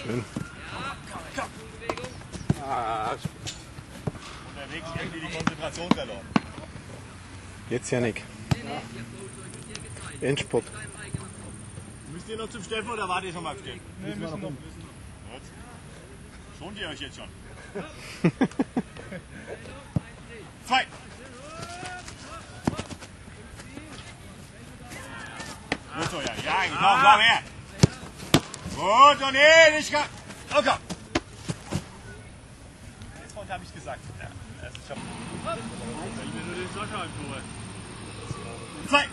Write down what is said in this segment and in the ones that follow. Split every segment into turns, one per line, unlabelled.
Schön.
Unterwegs irgendwie die Konzentration verloren.
Jetzt ja nicht. Endspurt.
Müsst ihr noch zum Steffen oder wart ihr schon mal am Steffen?
Nee, wir müssen noch.
Schont ihr euch jetzt schon? 2. Gut so, ja. Ja, komm her. Gut, und nicht komm. Oh, komm. Das Wort habe ich gesagt. Ja, ich hab... Ich will nur den Sascha im Tor. 2.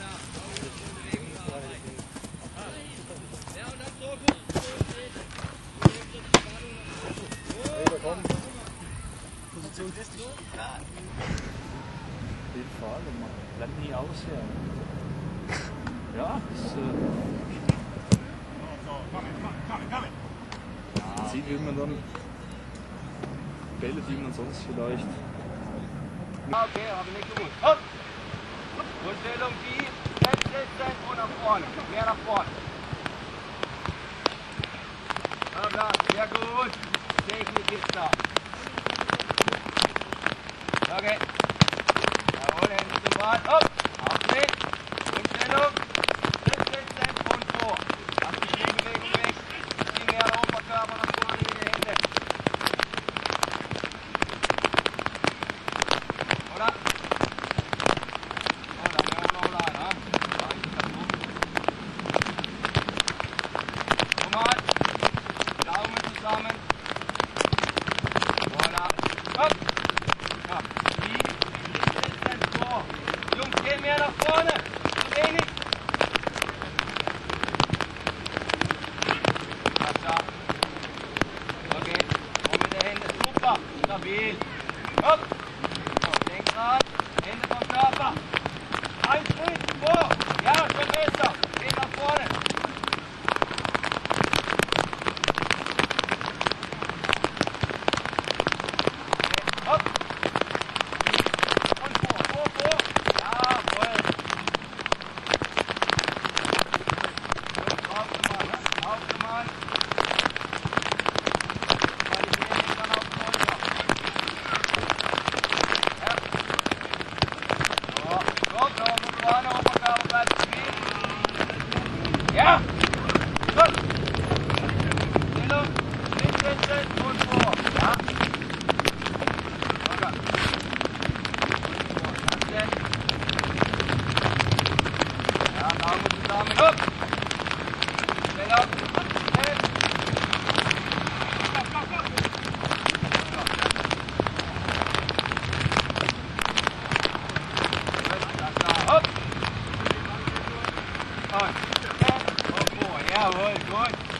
Position ist nicht gerade.
Auf jeden Fall, man bleibt nie aus hier. Ja, das sieht, wie man dann Bälle, die man sonst vielleicht.
Okay, habe ich nicht gewusst. Hopp! Grundstellung die, festsetzen und nach vorne. Mehr nach vorne. Ja, sehr gut. Technik ist da. Okay. Jawohl, Hände zum Bad. Hopp! Aufdrehen. Grundstellung. Festsetzen und vor. Lass die Gegenbewegung weg. Zieh mehr der Oberkörper nach vorne in die Hände. Oder? Nochmal. Daumen zusammen. Voilà. Hopp. Ja. Die sind vor. Jungs, geh mehr nach vorne. Zu wenig. Ja. Okay. Und mit der Hände. Super. Stabil. Hopp. So, Lenkrad. Hände vom Körper. Ein Schritt vor. Ja, schon besser. Geh nach vorne. Hopp. Und vor. Jawohl. Und aufgemacht. Aufgemacht. Qualisieren dann auf runter. Ja. So, kommt noch von vorne. Oberkörper bleibt stehen. Ja. Gut. Stellung. Hinsetzen und vor. Ja. Locker. Ja, Daumen zusammen. Hopp! Schnell auf. Schnell. Hopp! Und vor. Jawohl, gut.